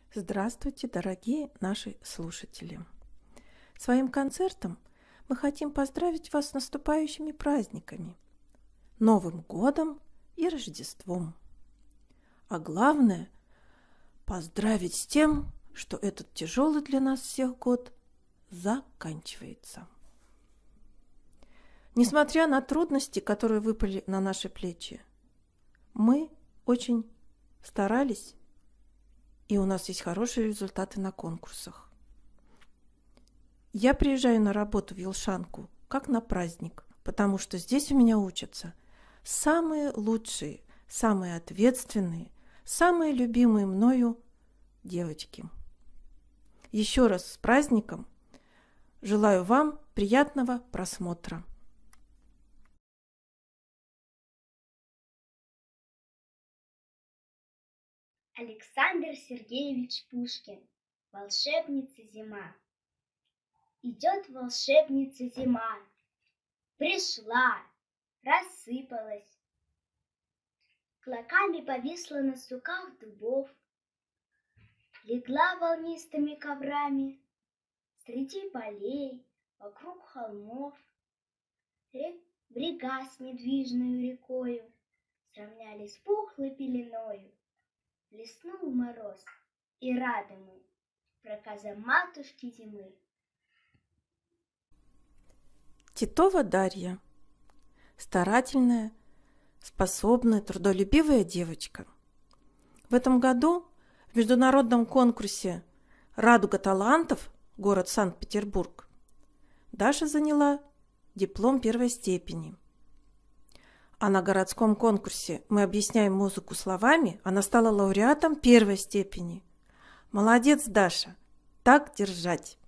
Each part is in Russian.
Здравствуйте, дорогие наши слушатели! Своим концертом мы хотим поздравить вас с наступающими праздниками, Новым годом и Рождеством. А главное – поздравить с тем, что этот тяжелый для нас всех год заканчивается. Несмотря на трудности, которые выпали на наши плечи, мы очень старались, и у нас есть хорошие результаты на конкурсах. Я приезжаю на работу в Елшанку как на праздник, потому что здесь у меня учатся самые лучшие, самые ответственные, самые любимые мною девочки. Еще раз с праздником! Желаю вам приятного просмотра! Александр Сергеевич Пушкин. Волшебница зима. Идет волшебница зима. Пришла, рассыпалась. Клоками повисла на суках дубов. Легла волнистыми коврами среди полей, вокруг холмов. Брега с недвижною рекою сравнялись пухлой пеленою. Блеснул мороз, и рады мы проказам матушки зимы. Титова Дарья. Старательная, способная, трудолюбивая девочка. В этом году в международном конкурсе «Радуга талантов», город Санкт-Петербург, Даша заняла диплом первой степени. А на городском конкурсе «Мы объясняем музыку словами» она стала лауреатом первой степени. Молодец, Даша! Так держать!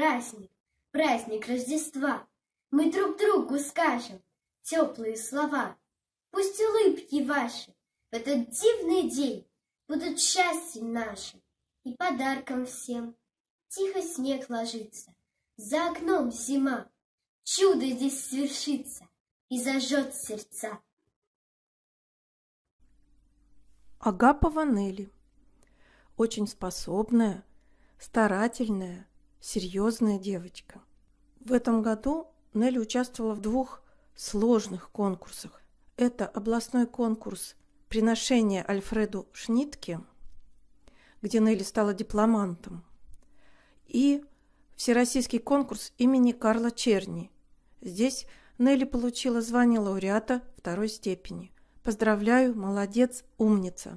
праздник, праздник Рождества. Мы друг другу скажем теплые слова. Пусть улыбки ваши в этот дивный день будут счастьем нашим и подарком всем. Тихо снег ложится, за окном зима. Чудо здесь свершится и зажжет сердца. Агапова Нелли. Очень способная, старательная, серьезная девочка. В этом году Нелли участвовала в 2 сложных конкурсах. Это областной конкурс «Приношение Альфреду Шнитке», где Нелли стала дипломантом, и всероссийский конкурс имени Карла Черни. Здесь Нелли получила звание лауреата 2 степени. Поздравляю, молодец, умница!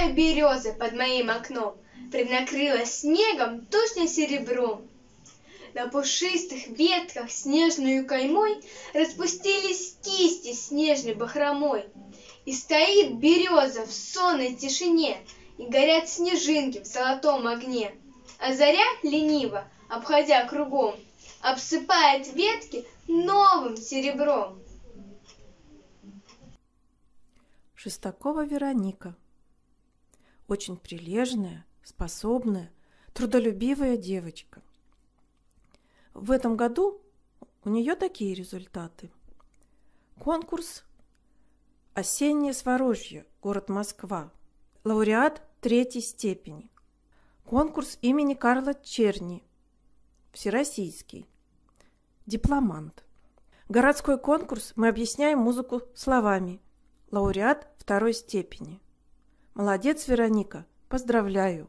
Старая береза под моим окном преднакрылась снегом точно серебром. На пушистых ветках снежную каймой распустились кисти снежной бахромой. И стоит береза в сонной тишине, и горят снежинки в золотом огне. А заря лениво, обходя кругом, обсыпает ветки новым серебром. Шестакова Вероника. Очень прилежная, способная, трудолюбивая девочка. В этом году у нее такие результаты. Конкурс «Осеннее Сворожье», город Москва. Лауреат 3-й степени. Конкурс имени Карла Черни, всероссийский. Дипломант. Городской конкурс «Мы объясняем музыку словами». Лауреат 2-й степени. Молодец, Вероника, поздравляю!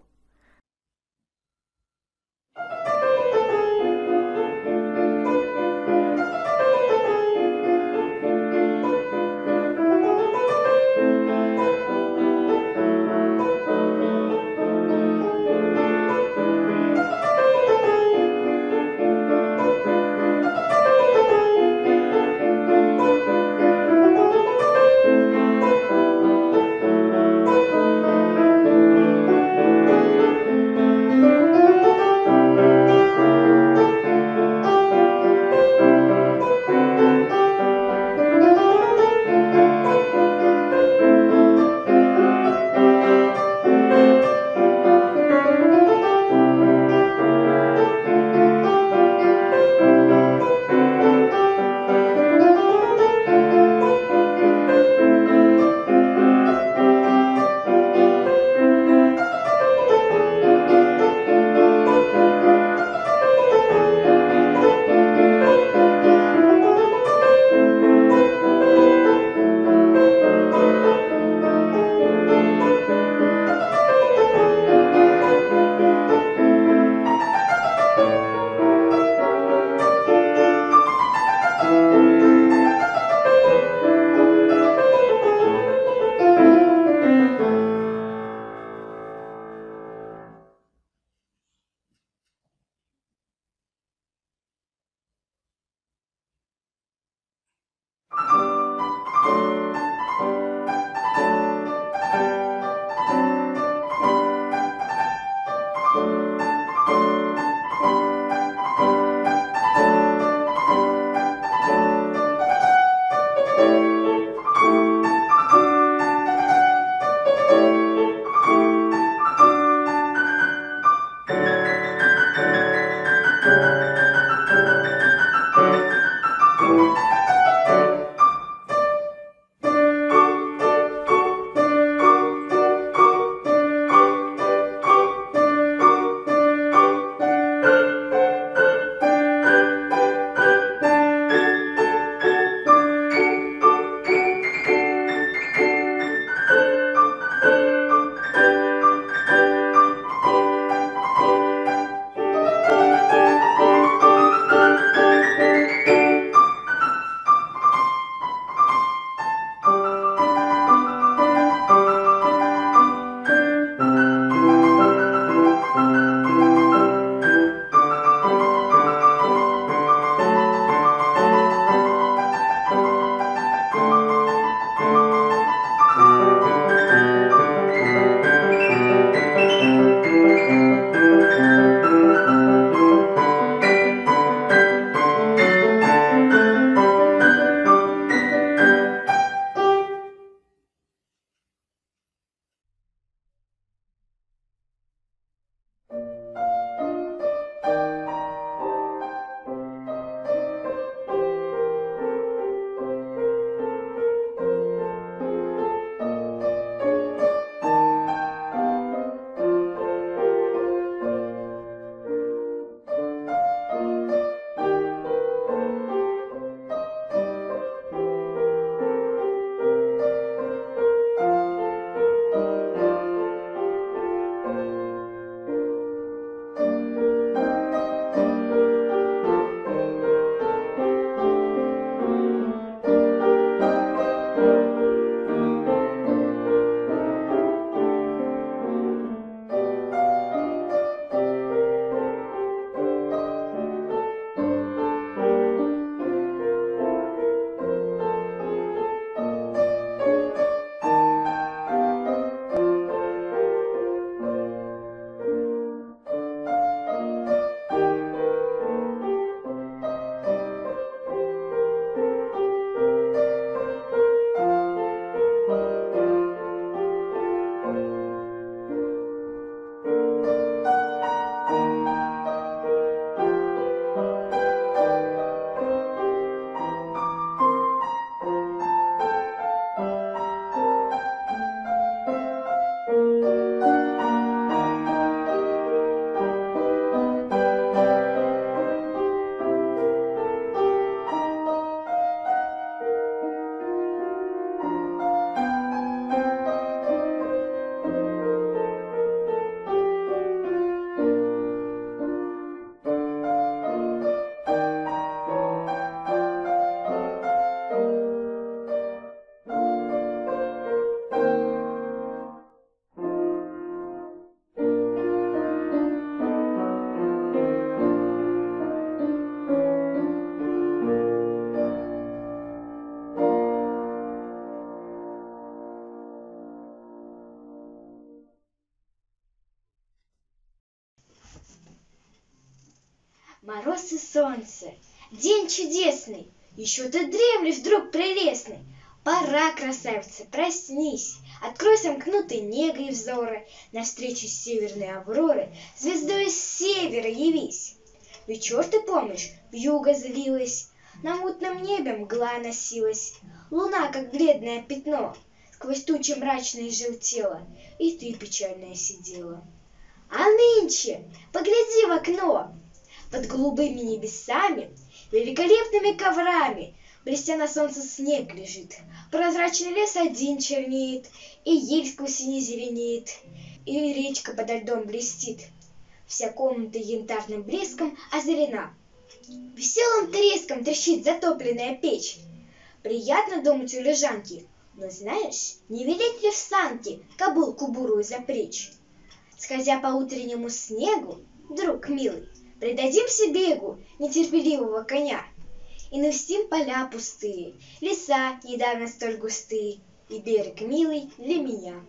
солнце, солнце, день чудесный, еще ты дремлешь, друг прелестный. Пора, красавица, проснись, открой сомкнутые негой взоры, навстречу северной авроры звездой с севера явись. Вечер, ты помнишь, вьюга злилась, на мутном небе мгла носилась, луна, как бледное пятно, сквозь тучи мрачные желтела, и ты печальная сидела. А нынче погляди в окно, под голубыми небесами, великолепными коврами, блестя на солнце, снег лежит, прозрачный лес один чернеет, и ель сквозь синий зеленеет, и речка подо льдом блестит. Вся комната янтарным блеском озарена. Веселым треском трещит затопленная печь. Приятно думать у лежанки, но знаешь, не велеть ли в санки кобылку бурую запречь? Скользя по утреннему снегу, друг милый, предадимся бегу нетерпеливого коня и навестим поля пустые, леса недавно столь густые, и берег милый для меня.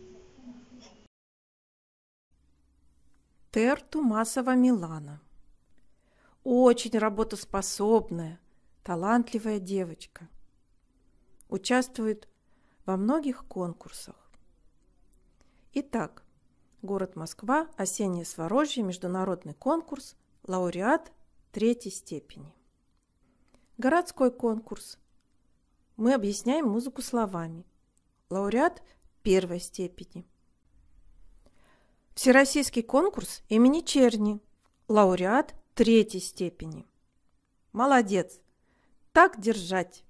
Тер Тумасова Милана. Очень работоспособная, талантливая девочка. Участвует во многих конкурсах. Итак, город Москва, осеннее Сворожье, международный конкурс, лауреат 3-й степени. Городской конкурс. Мы объясняем музыку словами. Лауреат 1-й степени. Всероссийский конкурс имени Черни. Лауреат 3-й степени. Молодец! Так держать!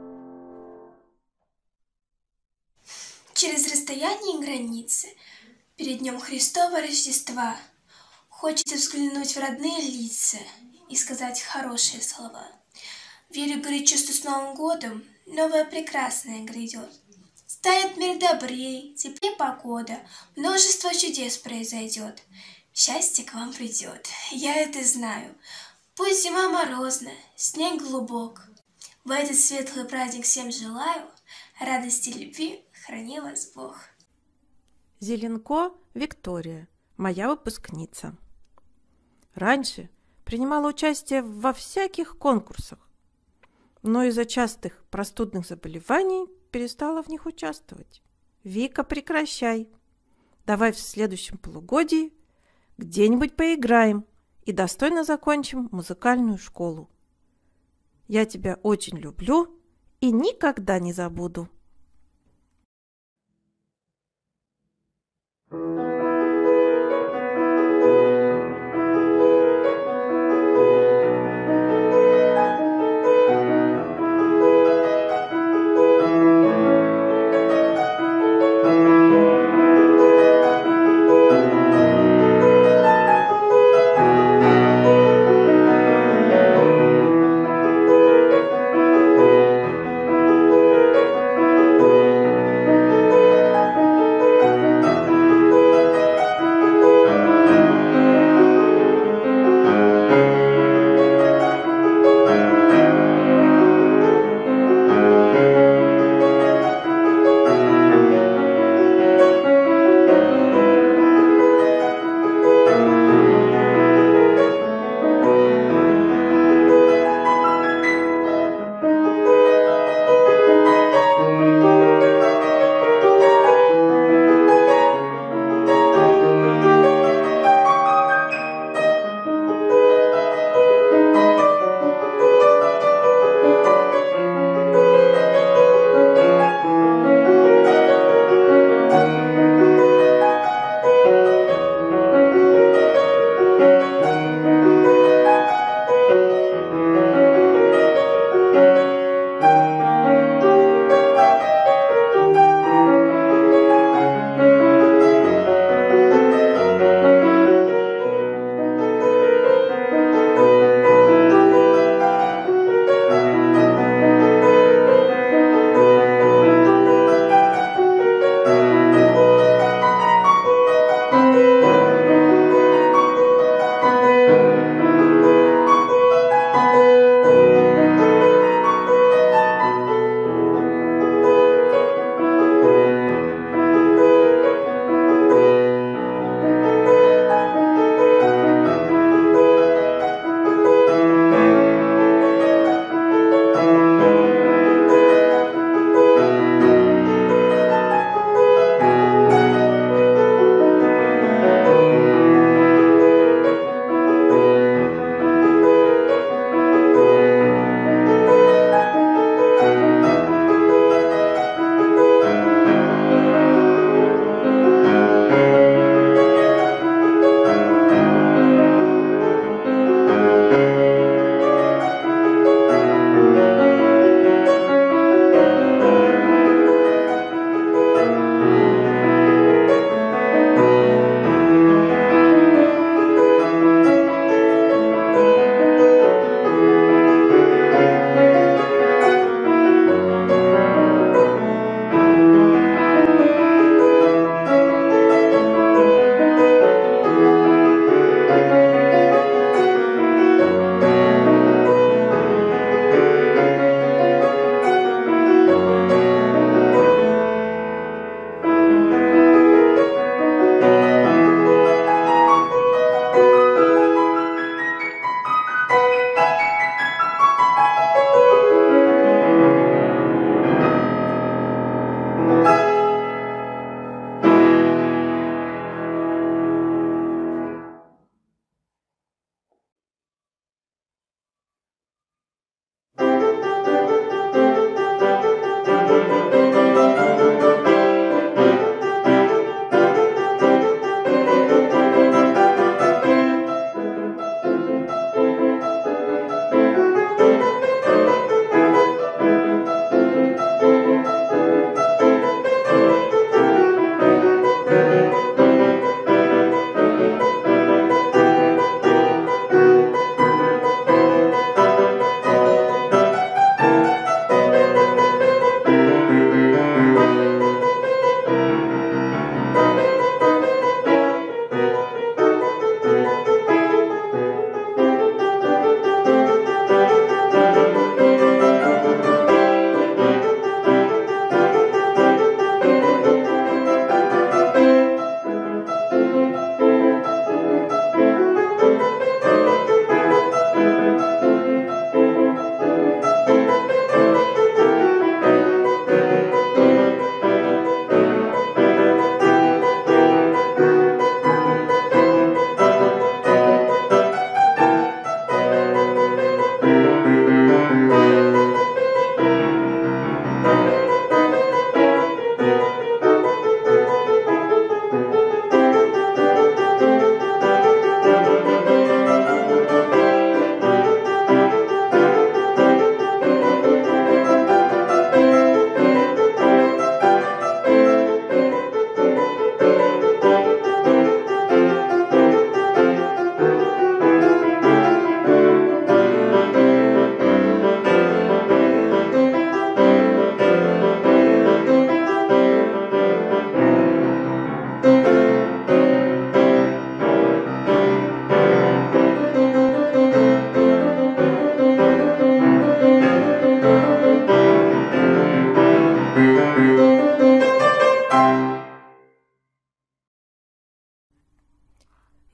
Через расстояние и границы Перед днем Христова Рождества хочется взглянуть в родные лица и сказать хорошие слова. Верю горячо, что с Новым годом новое прекрасное грядет. Станет мир добрей, теплее погода, множество чудес произойдет. Счастье к вам придет, я это знаю. Пусть зима морозна, снег глубок. В этот светлый праздник всем желаю радости и любви, храни вас Бог. Зеленко Виктория, моя выпускница. Раньше принимала участие во всяких конкурсах, но из-за частых простудных заболеваний перестала в них участвовать. Вика, прекращай. Давай в следующем полугодии где-нибудь поиграем и достойно закончим музыкальную школу. Я тебя очень люблю и никогда не забуду.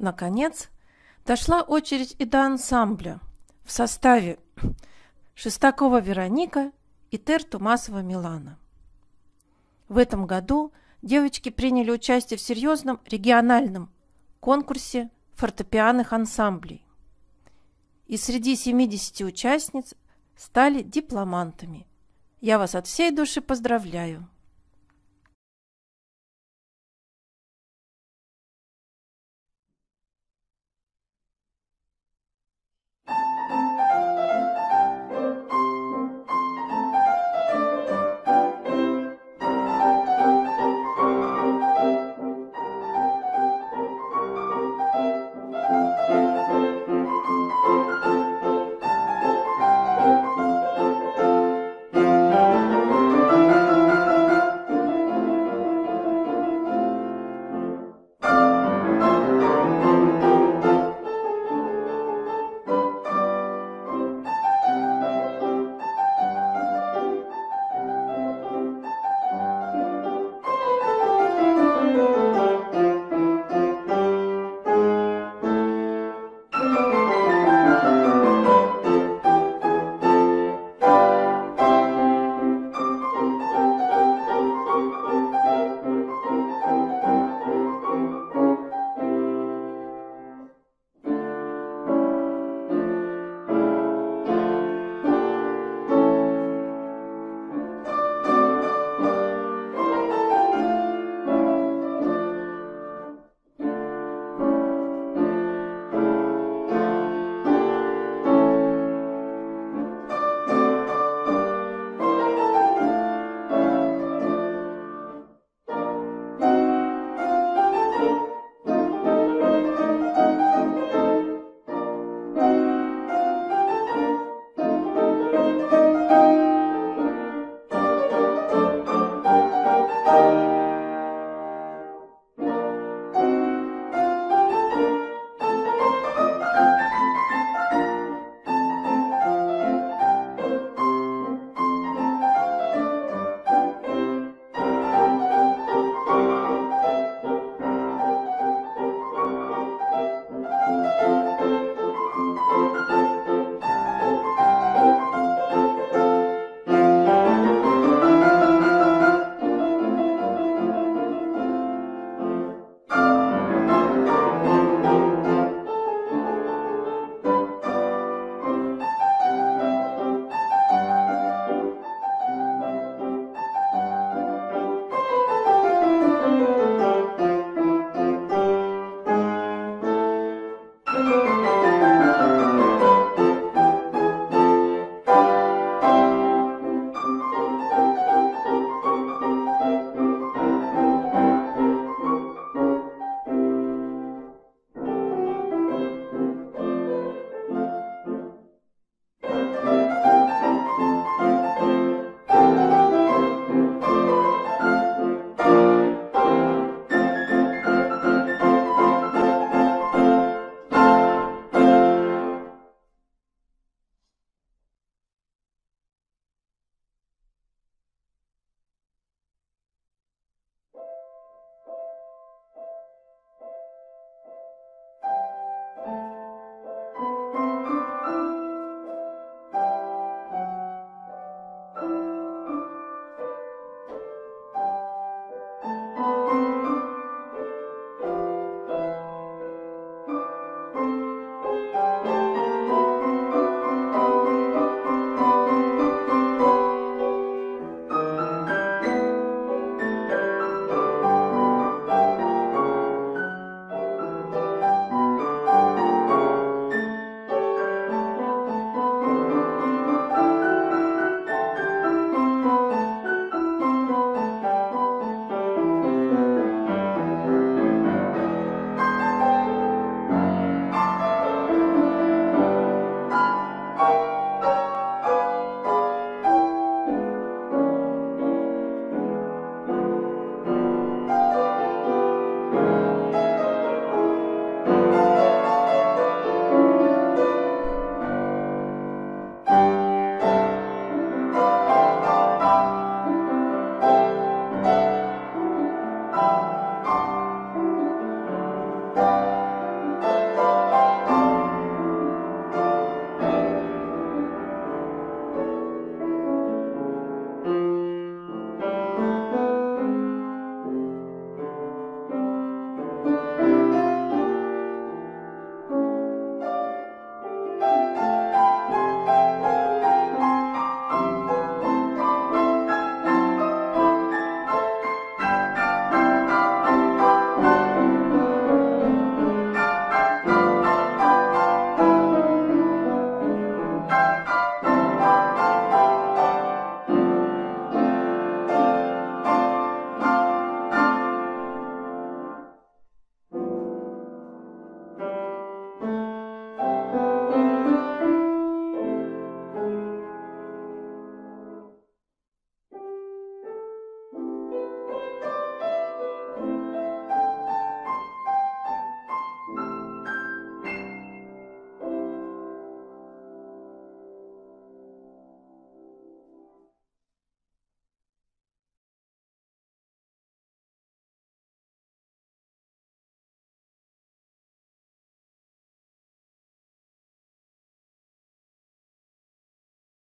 Наконец, дошла очередь и до ансамбля в составе Шестакова Вероника и Тер Тумасова Милана. В этом году девочки приняли участие в серьезном региональном конкурсе фортепианных ансамблей. И среди 70 участниц стали дипломантами. Я вас от всей души поздравляю!